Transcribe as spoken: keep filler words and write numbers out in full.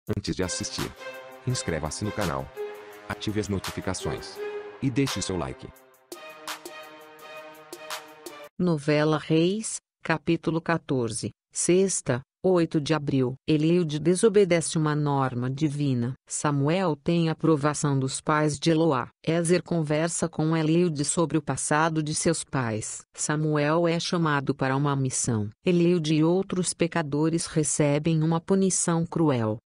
Antes de assistir, inscreva-se no canal, ative as notificações e deixe seu like. Novela Reis, capítulo quatorze, sexta, oito de abril. Eliúde desobedece uma norma divina. Samuel tem aprovação dos pais de Eloá. Ezer conversa com Eliúde sobre o passado de seus pais. Samuel é chamado para uma missão. Eliúde e outros pecadores recebem uma punição cruel.